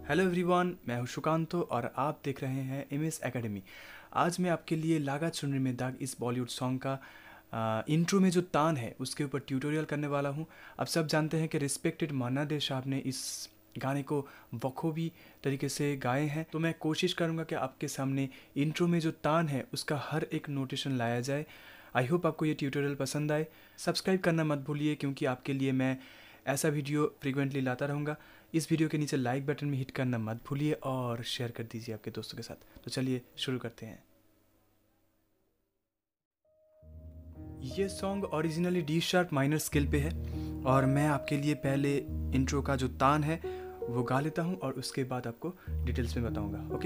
Hello everyone, मैं हूं सुकांतो और आप देख रहे हैं एमएस एकेडमी। आज मैं आपके लिए लागा चुनरी में दाग इस बॉलीवुड सॉन्ग का इंट्रो में जो तान है उसके ऊपर ट्यूटोरियल करने वाला हूं। आप सब जानते हैं कि रिस्पेक्टेड मान्ना डे साहब ने इस गाने को बखूबी तरीके से गाए हैं, तो मैं कोशिश करूंगा कि आपके सामने इंट्रो में जो तान है उसका हर एक नोटेशन लाया जाए। आई होप आपको ये ट्यूटोरियल पसंद आए। सब्सक्राइब करना मत भूलिए क्योंकि आपके लिए मैं ऐसा वीडियो फ्रीक्वेंटली लाता रहूँगा। इस वीडियो के नीचे लाइक बटन में हिट करना मत भूलिए और शेयर कर दीजिए आपके दोस्तों के साथ। तो चलिए शुरू करते हैं। ये song originally D sharp minor scale पे है और मैं आपके लिए पहले इंट्रो का जो तान है वो गा लेता हूँ और उसके बाद आपको डिटेल्स में बताऊँगा। ओके,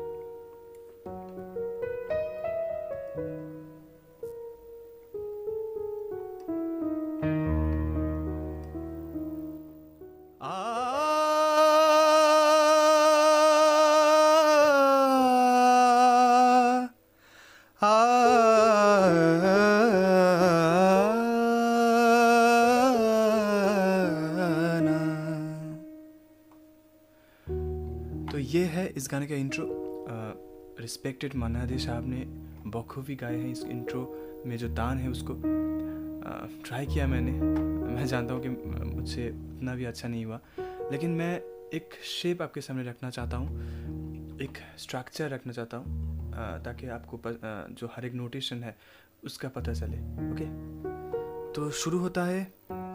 तो ये है इस गाने का इंट्रो। रिस्पेक्टेड मान्ना डे साहब ने बखूबी गाए हैं। इस इंट्रो में जो तान है उसको ट्राई किया मैंने। मैं जानता हूँ कि मुझसे उतना भी अच्छा नहीं हुआ, लेकिन मैं एक शेप आपके सामने रखना चाहता हूँ, एक स्ट्रक्चर रखना चाहता हूँ ताकि आपको जो हर एक नोटेशन है उसका पता चले। ओके, तो शुरू होता है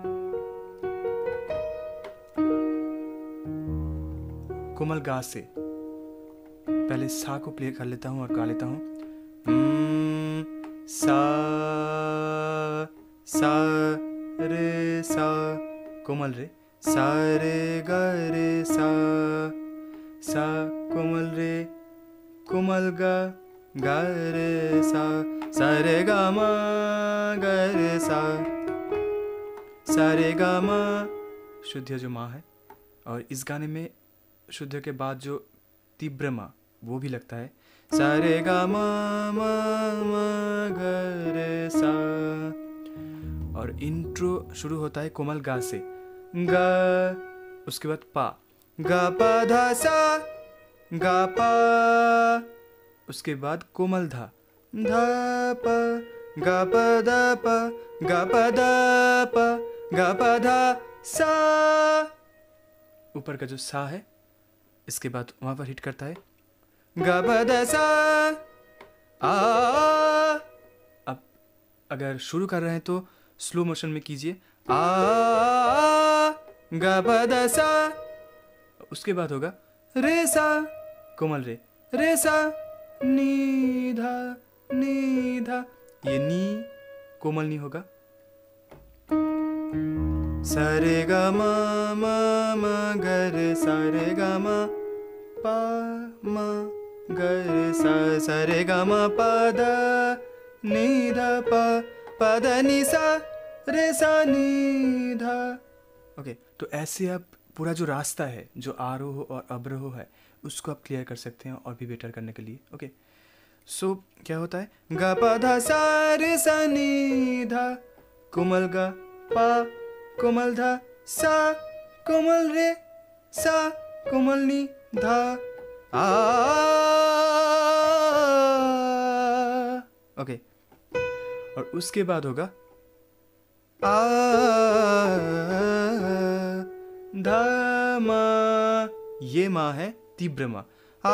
कोमल गा से। पहले सा को प्ले कर लेता हूँ और गा लेता हूँ। सा सा रे सा, कोमल रे, सा रे गा रे सा, सा कोमल रे, कोमल गा रे सा, सा रे गा मा गा रे सा रे गा मा। शुद्ध जो माँ है, और इस गाने में शुद्ध के बाद जो तीव्र माँ वो भी लगता है। सा रे गा मा मा मा गा रे सा। और इंट्रो शुरू होता है कोमल गा से, गा, उसके बाद पा, गा पा धा सा, गा पा, उसके बाद कोमल धा, धा पा, गा पा धा पा, गा पा धा पा, गा पा धा सा। ऊपर का जो सा है इसके बाद वहां पर हिट करता है गा पा धा सा आ। अब अगर शुरू कर रहे हैं तो स्लो मोशन में कीजिए, आ गा पा धा सा। उसके बाद होगा रे सा, कोमल रे, रे सा नी धा, नी धा। ये नी कोमल नी होगा। सा रे गा मा मा मा गा रे सा रे गा मा पा मा गा रे सा, सा रे गा मा पा धा नी धा पा, पा धा नी सा रे सा नी धा। ओके, तो ऐसे आप पूरा जो रास्ता है, जो आरोह और अवरोह है, उसको आप क्लियर कर सकते हैं और भी बेटर करने के लिए। ओके, सो क्या होता है, गा पा धा सा रे सा नी धा, कोमल गा पा, कोमल धा सा, कोमल रे सा, कोमल नी धा आ। ओके, और उसके बाद होगा आ धा मा, ये माँ है तीव्र माँ, आ।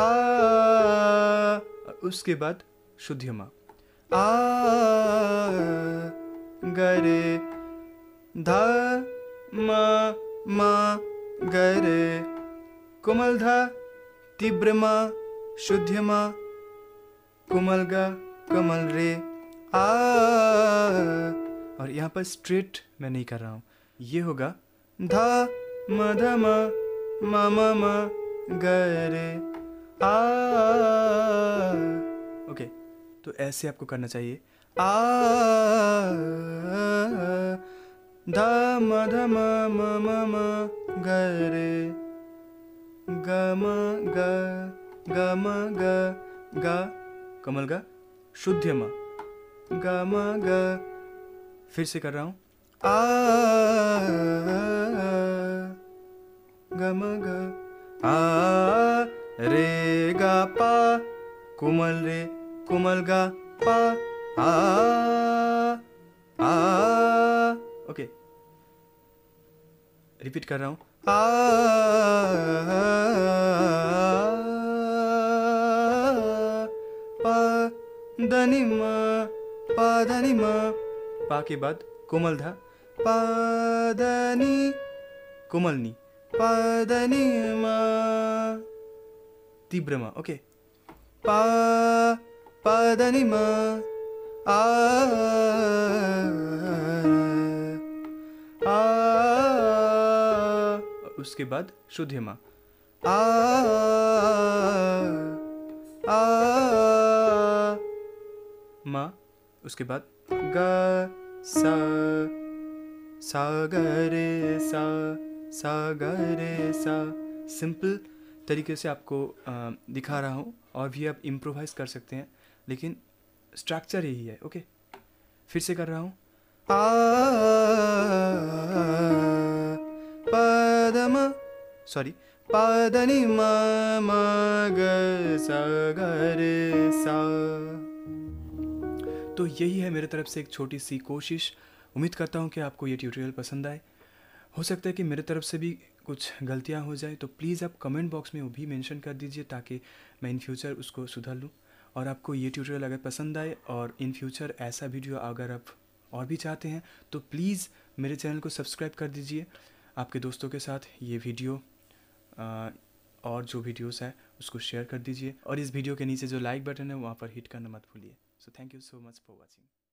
उसके बाद शुद्ध माँ, आ गा रे धा मा मा गा रे, कोमल धा तीव्र माँ, शुद्ध माँ, कोमल गा, कोमल रे आ। और यहाँ पर स्ट्रेट मैं नहीं कर रहा हूँ, ये होगा धा मा धा मा मा मा मा गा रे आ। ओके, तो ऐसे आपको करना चाहिए, आ धा मा मा मा गा रे गा मा गा गा, कमल गा, शुद्ध मा, गा मा गा। फिर से कर रहा हूँ, आ गा मा गा, आ रे गा पा, कोमल रे कोमल गा पा, आ आ। ओके, रिपीट कर रहा हूँ, आ पा धनी मा, पा धनी मा, पा के बाद कोमल धा, पा धनी कोमल नी, पा धनी मा, तीव्र मा। ओके, पा पा धनी मा, आ आ, उसके बाद शुद्ध मा, आ आ मा, उसके बाद गा सा, सा ग रे सा ग रे सा। सिंपल तरीके से आपको दिखा रहा हूँ, और भी आप इम्प्रोवाइज कर सकते हैं, लेकिन स्ट्रक्चर यही है। ओके, फिर से कर रहा हूँ, आ पदम, सॉरी, पादनी मा मा ग सा ग रे सा। तो यही है मेरे तरफ से एक छोटी सी कोशिश। उम्मीद करता हूँ कि आपको ये ट्यूटोरियल पसंद आए। हो सकता है कि मेरे तरफ से भी कुछ गलतियाँ हो जाए, तो प्लीज़ आप कमेंट बॉक्स में वो भी मेंशन कर दीजिए, ताकि मैं इन फ्यूचर उसको सुधार लूँ। और आपको ये ट्यूटोरियल अगर पसंद आए और इन फ्यूचर ऐसा वीडियो अगर आप और भी चाहते हैं, तो प्लीज़ मेरे चैनल को सब्सक्राइब कर दीजिए। आपके दोस्तों के साथ ये वीडियो और जो वीडियोस है उसको शेयर कर दीजिए, और इस वीडियो के नीचे जो लाइक बटन है वहाँ पर हिट करना मत भूलिए। So thank you so much for watching.